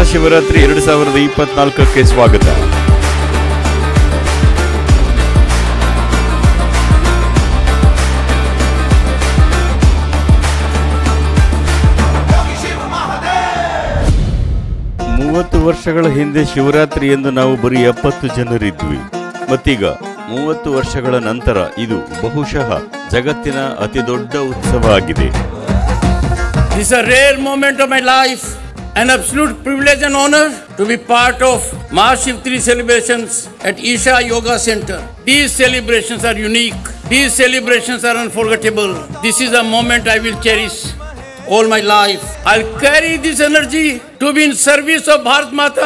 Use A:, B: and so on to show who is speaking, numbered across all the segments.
A: ಮಹಾಶಿವರಾತ್ರಿ 2024ಕ್ಕೆ ಸ್ವಾಗತ. ವರ್ಷಗಳ ಹಿಂದೆ ಶಿವರಾತ್ರಿ ಎಂದು ನಾವು ಬರೀ 70 ಜನರಿದ್ವಿ. ಮತ್ತೀಗ 30 ವರ್ಷಗಳ ನಂತರ ಇದು ಬಹುಶಃ ಜಗತ್ತಿನ ಅತಿ ದೊಡ್ಡ ಉತ್ಸವ ಆಗಿದೆ.
B: This is a rare moment of my life, an absolute privilege and honor to be part of Mahashivratri celebrations at Isha Yoga Center. These celebrations are unique. These celebrations are unforgettable. This is a moment I will cherish all my life. I'll carry this energy to be in service of Bharat Mata.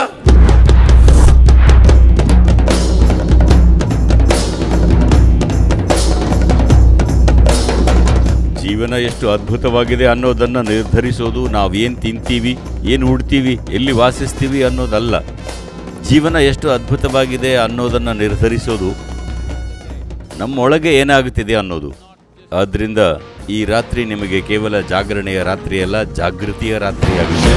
A: ಜೀವನ ಎಷ್ಟು ಅದ್ಭುತವಾಗಿದೆ ಅನ್ನೋದನ್ನು ನಿರ್ಧರಿಸೋದು ನಾವೇನು ತಿಂತೀವಿ, ಏನು ಉಡ್ತೀವಿ, ಎಲ್ಲಿ ವಾಸಿಸ್ತೀವಿ ಅನ್ನೋದಲ್ಲ. ಜೀವನ ಎಷ್ಟು ಅದ್ಭುತವಾಗಿದೆ ಅನ್ನೋದನ್ನು ನಿರ್ಧರಿಸೋದು ನಮ್ಮೊಳಗೆ ಏನಾಗುತ್ತಿದೆ ಅನ್ನೋದು. ಆದ್ದರಿಂದ ಈ ರಾತ್ರಿ ನಿಮಗೆ ಕೇವಲ ಜಾಗರಣೆಯ ರಾತ್ರಿಯಲ್ಲ, ಜಾಗೃತಿಯ ರಾತ್ರಿಯಾಗಿದೆ.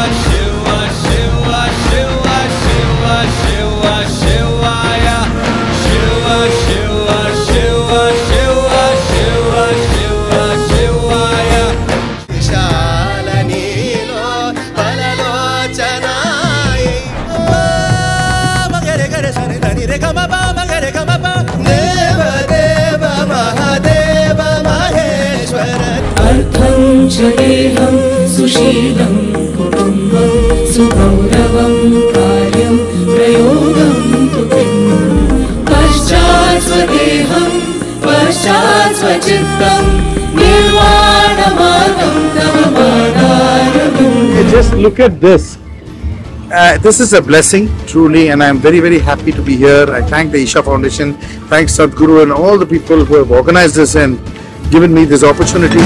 C: देहं सुशीलं कुटुम्बं सुगौरवं कार्यं प्रयोगं तु पश्चात् स्वदेहं पश्चात् स्वचित्तं निर्वाणमार्गं तव मार्गारविन्दं.
D: Just look at this. This is a blessing, truly, and I am very, very happy to be here. I thank the Isha Foundation, thanks Sadhguru and all the people who have organized this and given me this opportunity.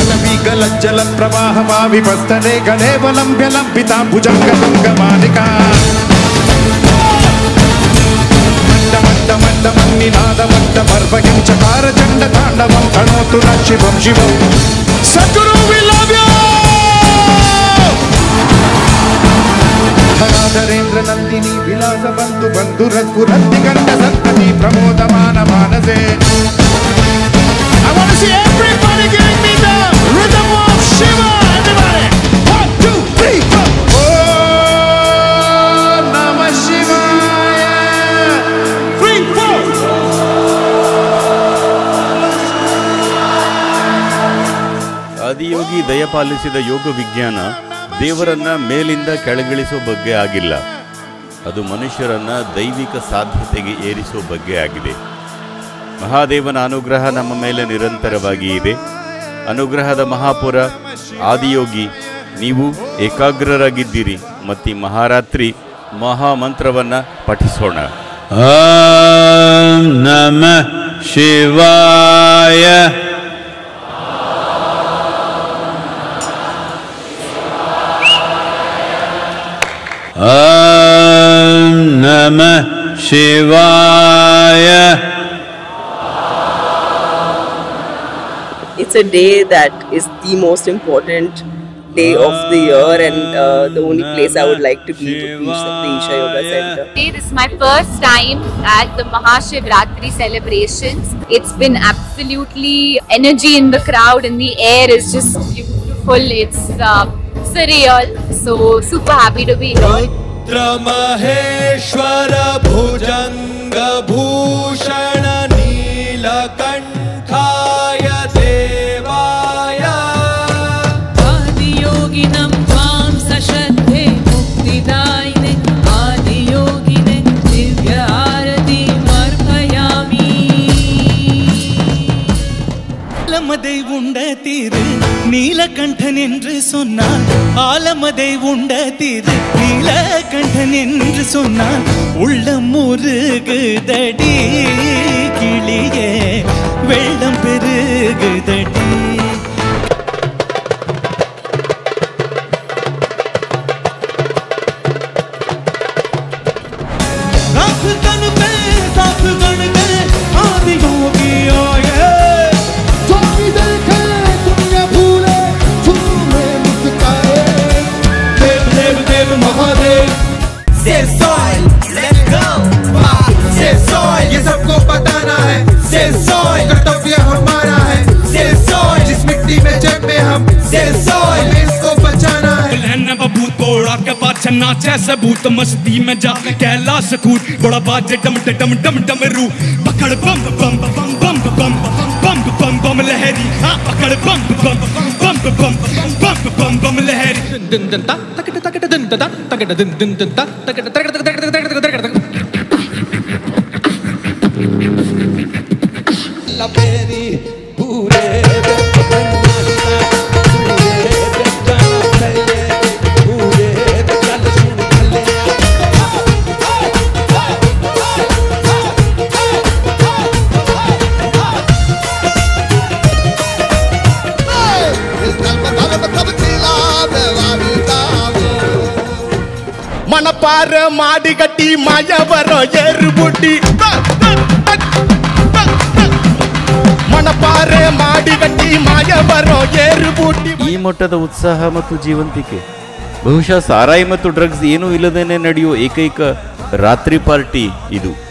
E: Sadhguru, we love you. ಧರಾಧರೇಂದ್ರ Nandini ವಿಲಾಸ ಬಂತು ಬಂಧು ರಘುರತ್ತಿ ಗಂಡ ಸಂತತಿ ಪ್ರಮೋದಮಾನ ಮಾನಸೆ. I want to see everybody giving me the rhythm of Shiva. Everybody, 1, 2, 3, 4. Om Namah Shivaya. 3, 4.
A: Adiyogi ದಯಪಾಲಿಸಿದ ಯೋಗ ವಿಜ್ಞಾನ ದೇವರನ್ನ ಮೇಲಿಂದ ಕೆಳಗಿಳಿಸೋ ಬಗ್ಗೆ ಆಗಿಲ್ಲ, ಅದು ಮನುಷ್ಯರನ್ನ ದೈವಿಕ ಸಾಧ್ಯತೆಗೆ ಏರಿಸೋ ಬಗ್ಗೆ ಆಗಿದೆ. ಮಹಾದೇವನ ಅನುಗ್ರಹ ನಮ್ಮ ಮೇಲೆ ನಿರಂತರವಾಗಿ ಇದೆ. ಅನುಗ್ರಹದ ಮಹಾಪುರ ಆದಿಯೋಗಿ, ನೀವು ಏಕಾಗ್ರರಾಗಿದ್ದೀರಿ. ಮತ್ತು ಮಹಾರಾತ್ರಿ ಮಹಾಮಂತ್ರವನ್ನ ಪಠಿಸೋಣ.
F: ಓಂ ನಮಃ ಶಿವಾಯ. Om Namah Shivaya.
G: It's a day that is the most important day of the year, and the only place I would like to be to teach the Isha Yoga Center.
H: This is my first time at the Mahashivratri celebrations. It's been absolutely energy in the crowd, and the air is just beautiful. It's surreal. So super happy to be here.
E: Maheshwara Bhujanga Bhushana Neelakanthaya Devaya
C: आदियोगिनं त्वां सश्रद्धे मुक्तिदायिने आदियोगिने दिव्य आरतीमर्पयामि.
I: ஆலமதை உண்ட தீரு நீலகண்டன் என்று சொன்னான். ஆலமதை உண்ட தீரு நீலகண்டன் என்று சொன்னான். உள்ளம் முருகுதடி கிளியே, வெள்ளம் பெருகுதடி.
E: Mahadeva
I: नाचे सबूत मस्ती में जा कैलाश कूद बड़ा बाजे डम डम डम डमरू पकड़ बम बम बम बम बम बम बम बम लहरी पकड़ बम बम बम बम बम बम बम लहरी दिन दिन ता तक तक दिन ता तक दिन दिन ता तक तक
J: लपेरी पूरे
E: ಮನಪಾರ ಮಾಡಿಗಟ್ಟಿ ಮಾಯವರ ಏರುಬುಟ್ಟಿ ಮನಪಾರೆ ಮಾಡಿಗಟ್ಟಿ ಮಾಯವರ ಏರುಬುಟ್ಟಿ.
A: ಈ ಮಟ್ಟದ ಉತ್ಸಾಹ ಮತ್ತು ಜೀವಂತಿಕೆ ಬಹುಶಃ ಸಾರಾಯಿ ಮತ್ತು ಡ್ರಗ್ಸ್ ಏನೂ ಇಲ್ಲದೇನೆ ನಡೆಯುವ ಏಕೈಕ ರಾತ್ರಿ ಪಾರ್ಟಿ ಇದು.